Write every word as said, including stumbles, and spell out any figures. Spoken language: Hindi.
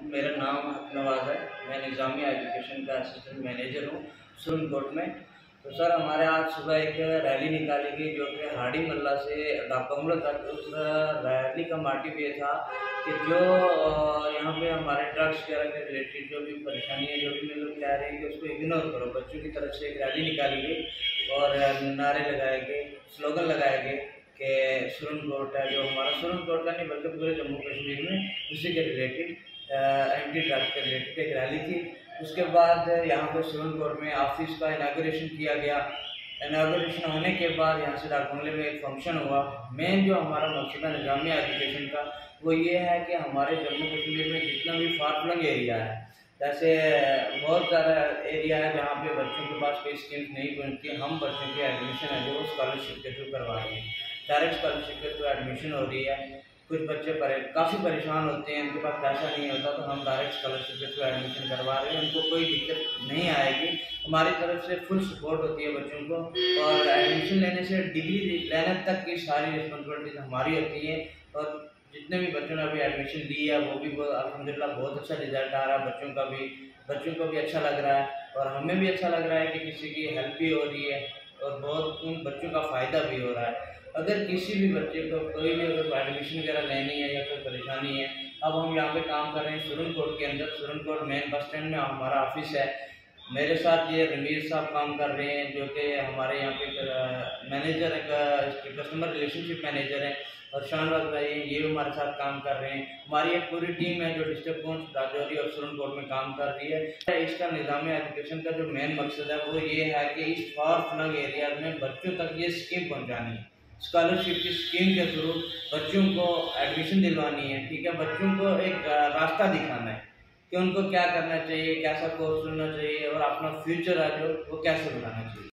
मेरा नाम नवाज है। मैं निज़ामिया एजुकेशन का असिस्टेंट मैनेजर हूँ सुरनकोट में। तो सर, हमारे आज सुबह एक रैली निकाली गई जो कि हाड़ी मल्ला से डाकबंगलो तक। उस रैली का मोटिव ये था कि जो यहाँ पे हमारे ड्रग्स वगैरह के रिलेटेड जो भी परेशानी है, जो भी मतलब कह रहे हैं कि उसको इग्नोर करो। बच्चों की तरफ से एक रैली निकाली गई और नारे लगाए गए, स्लोगन लगाए गए कि सुरनकोट है जो हमारा, सुरनकोट का नहीं बल्कि पूरे जम्मू कश्मीर में उसी के रिलेटेड एंटी ड्रग के रिलेटेड एक रैली थी। उसके बाद यहाँ पर सुरनकोट में ऑफिस का इनाग्रेशन किया गया। इनाग्रेशन होने के बाद यहाँ से डाकबंगले में एक फंक्शन हुआ। मेन जो हमारा मकसद है निज़ामिया एजुकेशन का, वो ये है कि हमारे जम्मू कश्मीर में जितना भी फार फ्लंग एरिया है, जैसे बहुत ज़्यादा एरिया है जहाँ पे बच्चों के पास कोई स्कीम्स नहीं बनती, हम बच्चों के एडमिशन है जो स्कॉलरशिप के थ्रू करवा रहे हैं। डायरेक्ट स्कॉलरशिप के थ्रू एडमिशन हो रही है। कुछ बच्चे परे काफ़ी परेशान होते हैं, उनके पास पैसा नहीं होता, तो हम डायरेक्ट स्कॉलरशिप के थ्रू एडमिशन करवा रहे हैं। उनको कोई दिक्कत नहीं आएगी, हमारी तरफ से फुल सपोर्ट होती है बच्चों को। और एडमिशन लेने से डिग्री लेने तक की सारी रिस्पॉन्सिबिलिटीज हमारी होती है। और जितने भी बच्चों ने अभी एडमिशन ली है वो भी अल्हम्दुलिल्लाह बहुत अच्छा रिजल्ट आ रहा है। बच्चों का भी बच्चों को भी अच्छा लग रहा है और हमें भी अच्छा लग रहा है कि किसी की हेल्प भी हो रही है और बहुत उन बच्चों का फ़ायदा भी हो रहा है। अगर किसी भी बच्चे को कोई भी अगर एडमिशन वगैरह लेनी है या कोई परेशानी है, अब हम यहाँ पे काम कर रहे हैं सुरनकोट के अंदर। सुरनकोट मेन बस स्टैंड में हमारा ऑफिस है। मेरे साथ ये रणवीर साहब काम कर रहे हैं जो कि हमारे यहाँ पे मैनेजर है, कस्टमर रिलेशनशिप मैनेजर है। और शानवाज भाई ये भी हमारे साथ काम कर रहे हैं। हमारी एक पूरी टीम है जो डिस्ट्रिक्ट कोच राजौरी और सुरनकोट में काम कर रही है। इसका निज़ामिया एजुकेशन का जो मेन मकसद है वो ये है कि इस फार फ्लंग एरिया में बच्चों तक ये स्कीम पहुँचानी है। स्कॉलरशिप की स्कीम के थ्रू बच्चों को एडमिशन दिलवानी है। ठीक है, बच्चों को एक रास्ता दिखाना है कि उनको क्या करना चाहिए, कैसा कोर्स चुनना चाहिए और अपना फ्यूचर है जो वो कैसे बनाना चाहिए।